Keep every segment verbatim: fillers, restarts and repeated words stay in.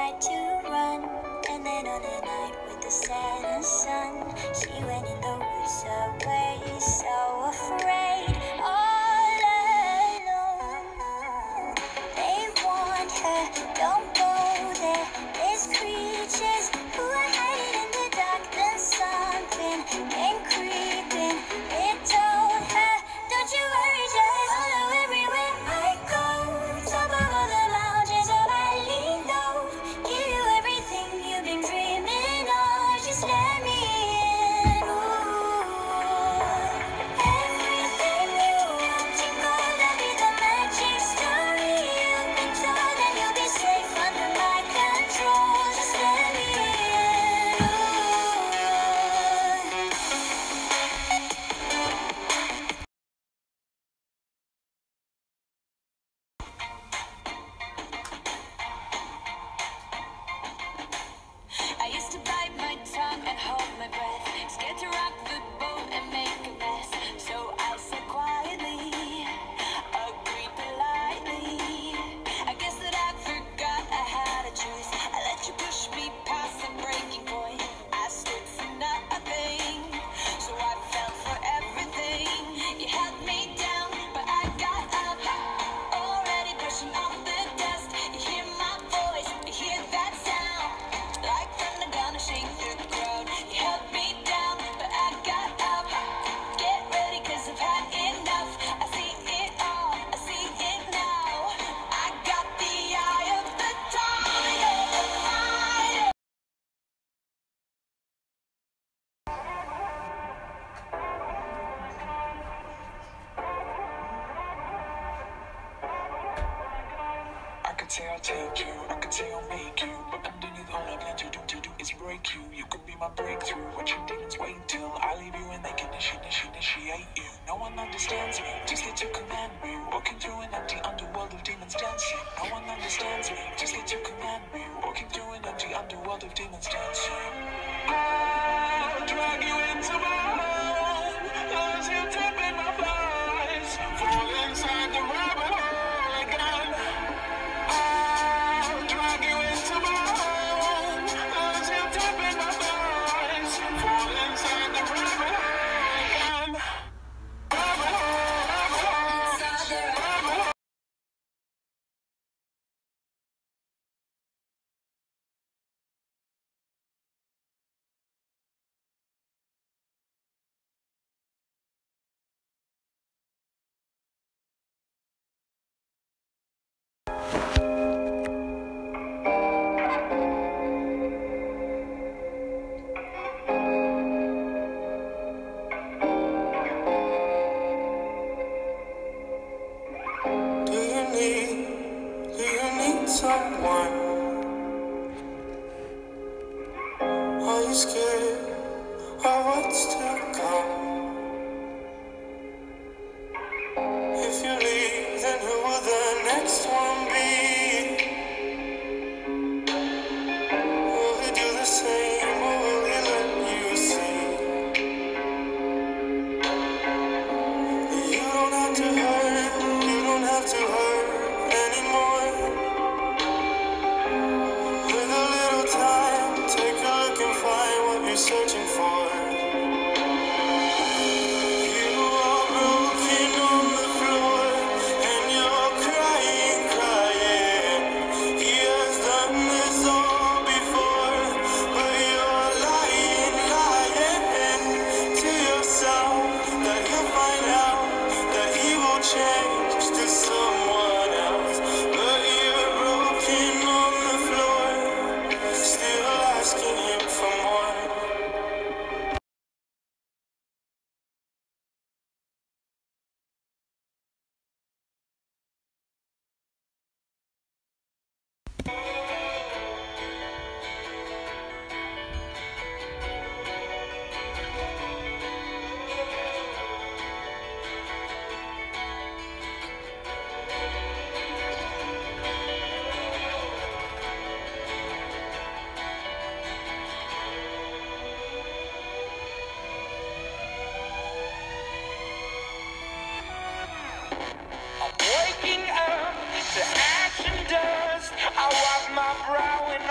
tried to run, and then on a night with the setting sun, she went in the woods away, so afraid, all alone. They warned her, don't go there, there's creatures who are hiding in the dark. Then something came creeping, it told her, don't you worry, just follow everywhere I go. Top of all the mountains, or I lean low, give you everything you've been dreaming of, just let me in. Ooh. Everything you want, you gotta be the magic story you've been told, and you'll be safe under my control, just let me in. I used to bite my tongue and hold my breath, scared to rock the boat and make a mess. So I said quietly, agreed politely. I guess that I forgot I had a choice. I let you push me past the breaking point. I stood for nothing, so I fell for everything. You held me down, but I got up, already brushing off the dust. You hear my voice, you hear that sound, like thunder gonna shake the crowd. You held me down, but I got up. Get ready, cause I've had enough. I see it all, I see it now. I got the eye of the tiger, the fighter. I could say I'll take you, I could say I'll make you, but underneath all I plan to do, to do is break you. You could be my breakthrough, watch your demons wait till I leave you and they can initiate, initiate you. No one understands me, just get to command me, walking through an empty underworld of demons dancing. No one understands me, just get to command me, walking through an empty underworld of demons dancing. I'll drag you into my home, lose you deep in my thighs, fall inside the rabbit hole again. I'll drag you into my home, lose you deep in my thighs, fall inside the rabbit hole again. Rabbit hole, rabbit hole, rabbit hole. Do you need, do you need someone? Are you scared of what's to come? If you leave, then who will the next one be? Will he do the same, or will he let you see? You don't have to hurt, you don't have to hurt anymore. With a little time, take a look and find what you're searching for. You are broken on the floor, and you're crying, crying. He has done this all before, but you're lying, lying to yourself that you'll find out that he will change to someone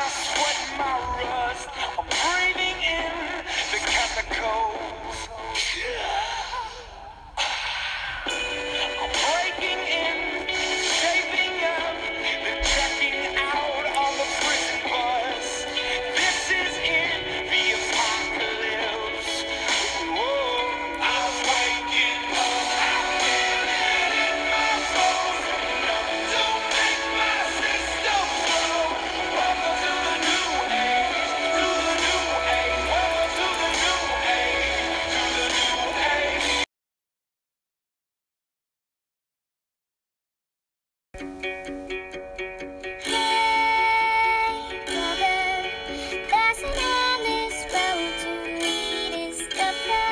my sweat and my rust. I'm breathing in the chemicals. I'm breaking in, saving up, then checking out on the prison bus. This is it, the apocalypse. Whoa, I was waking up, I feel it in my bones. Nothing to make my system grow. Welcome to the new age, to the new age. Welcome to the new age, to the new age. Hey, brother, there's an endless road to rediscover.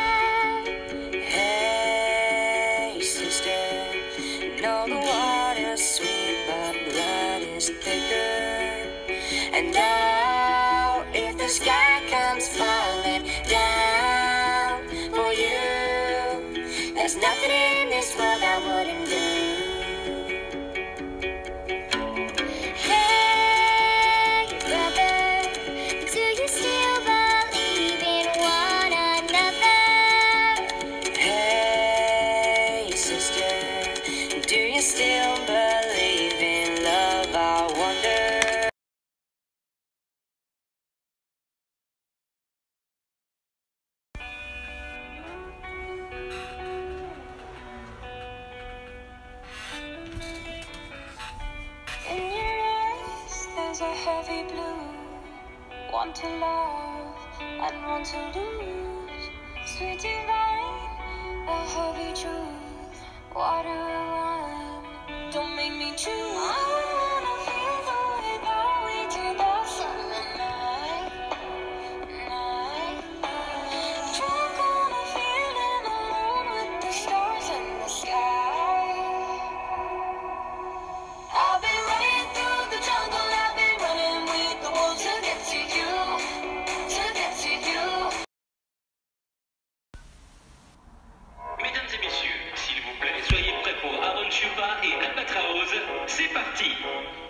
Hey, sister, know the water's sweet, but blood is thicker. And now, if the sky comes falling down for you, there's nothing in this world I wouldn't do. Hey, brother, do you still believe in one another? Hey, sister, do you still believe in love? I wonder. In your eyes, there's a heavy blue. One to love and one to lose. Sweet divine, a heavy truth. Water or wine, don't make me choose. I wanna feel the way that we do the summer night, night. Drunk on a feeling alone with the stars in the sky. I've been running through the jungle, I've been running with the wolves to get to you, to get to you. Mesdames et messieurs, s'il vous plaît, soyez prêts pour Aaron Chupa et Albatraoz. C'est parti!